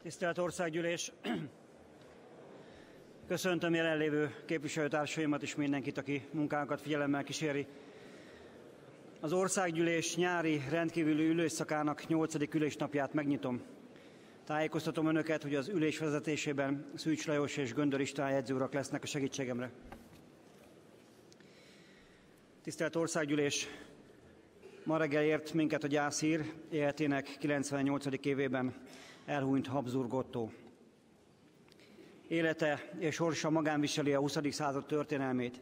Tisztelt Országgyűlés! Köszöntöm jelenlévő képviselőtársaimat és mindenkit, aki munkánkat figyelemmel kíséri. Az Országgyűlés nyári rendkívüli ülésszakának 8. ülésnapját megnyitom. Tájékoztatom Önöket, hogy az ülés vezetésében Szűcs Lajos és Göndör István jegyzőurak lesznek a segítségemre. Tisztelt Országgyűlés! Ma reggel ért minket a gyászhír, életének 98. évében elhunyt Habsburg Ottó. Élete és sorsa magán viseli a 20. század történelmét.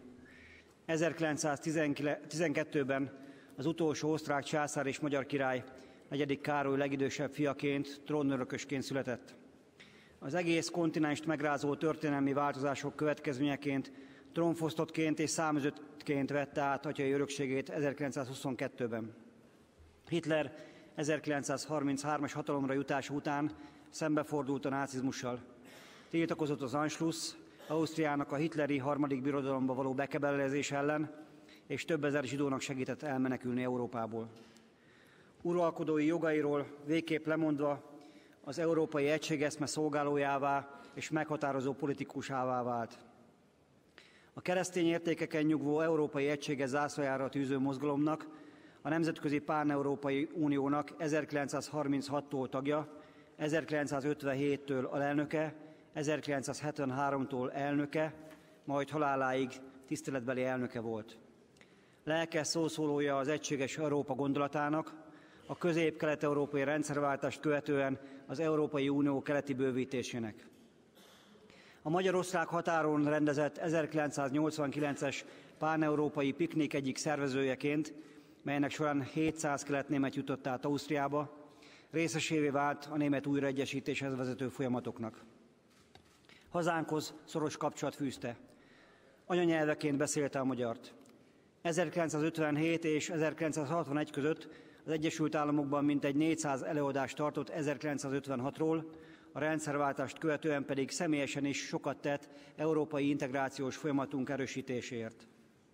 1912-ben az utolsó osztrák császár és magyar király, 4. Károly legidősebb fiaként, trónörökösként született. Az egész kontinenst megrázó történelmi változások következményeként, trónfosztottként és száműzöttként vette át atyai örökségét 1922-ben. Hitler 1933-as hatalomra jutása után szembefordult a nácizmussal. Tiltakozott az Anschluss, Ausztriának a hitleri harmadik birodalomba való bekebelezés ellen, és több ezer zsidónak segített elmenekülni Európából. Uralkodói jogairól végképp lemondva az európai egységeszme szolgálójává és meghatározó politikusává vált. A keresztény értékeken nyugvó európai egységes zászlajára tűző mozgalomnak, a Nemzetközi Pán-Európai Uniónak 1936-tól tagja, 1957-től alelnöke, 1973-tól elnöke, majd haláláig tiszteletbeli elnöke volt. Lelkes szószólója az egységes Európa gondolatának, a közép-kelet-európai rendszerváltást követően az Európai Unió keleti bővítésének. A magyar-osztrák határon rendezett 1989-es pán-európai piknik egyik szervezőjeként, melynek során 700 kelet-német jutott át Ausztriába, részesévé vált a német újraegyesítéshez vezető folyamatoknak. Hazánkhoz szoros kapcsolat fűzte. Anyanyelveként beszélte a magyart. 1957 és 1961 között az Egyesült Államokban mintegy 400 előadást tartott 1956-ról, a rendszerváltást követően pedig személyesen is sokat tett európai integrációs folyamatunk erősítéséért.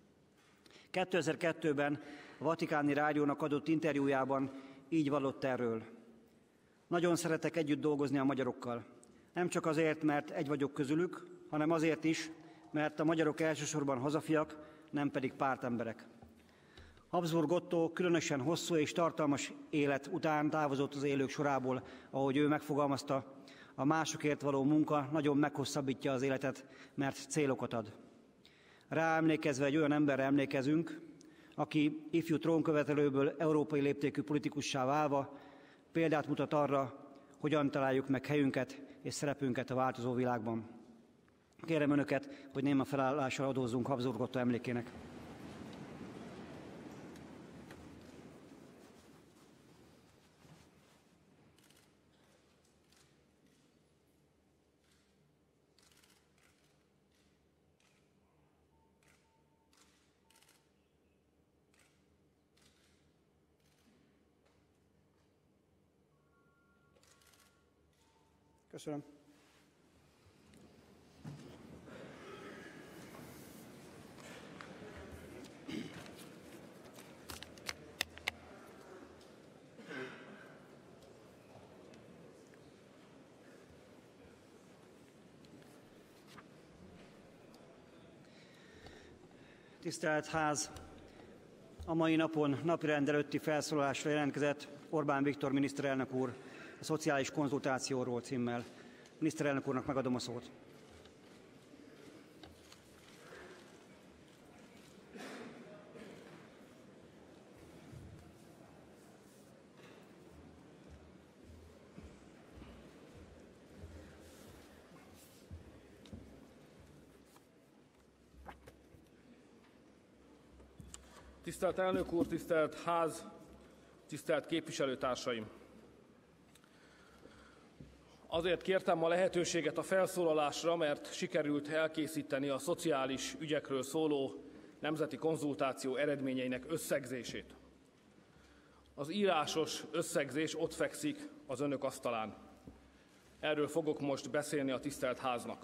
2002-ben a Vatikáni Rádiónak adott interjújában így vallott erről. Nagyon szeretek együtt dolgozni a magyarokkal. Nem csak azért, mert egy vagyok közülük, hanem azért is, mert a magyarok elsősorban hazafiak, nem pedig pártemberek. Habsburg Ottó különösen hosszú és tartalmas élet után távozott az élők sorából, ahogy ő megfogalmazta, a másokért való munka nagyon meghosszabbítja az életet, mert célokat ad. Rá emlékezve egy olyan emberre emlékezünk, aki ifjú trónkövetelőből európai léptékű politikussá válva példát mutat arra, hogyan találjuk meg helyünket és szerepünket a változó világban. Kérem Önöket, hogy néma felállással adózzunk Habsburg Ottó emlékének. Köszönöm. Tisztelt Ház! A mai napon napirend előtti felszólalásra jelentkezett Orbán Viktor miniszterelnök úr a szociális konzultációról címmel. Miniszterelnök úrnak megadom a szót. Tisztelt elnök úr, tisztelt ház, tisztelt képviselőtársaim! Azért kértem a lehetőséget a felszólalásra, mert sikerült elkészíteni a szociális ügyekről szóló nemzeti konzultáció eredményeinek összegzését. Az írásos összegzés ott fekszik az önök asztalán. Erről fogok most beszélni a tisztelt háznak.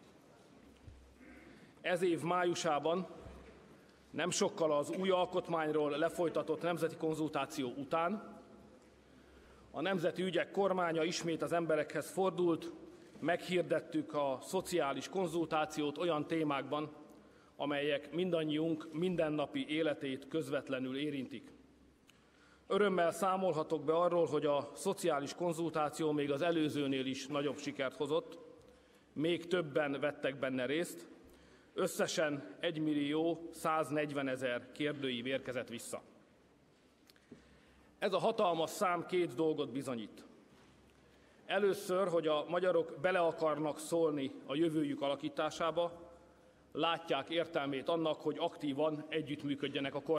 Ez év májusában, nem sokkal az új alkotmányról lefolytatott nemzeti konzultáció után, a A Nemzeti Ügyek Kormánya ismét az emberekhez fordult, meghirdettük a szociális konzultációt olyan témákban, amelyek mindannyiunk mindennapi életét közvetlenül érintik. Örömmel számolhatok be arról, hogy a szociális konzultáció még az előzőnél is nagyobb sikert hozott, még többen vettek benne részt, összesen 1.140.000 kérdőív érkezett vissza. Ez a hatalmas szám két dolgot bizonyít. Először, hogy a magyarok bele akarnak szólni a jövőjük alakításába, látják értelmét annak, hogy aktívan együttműködjenek a kormánnyal.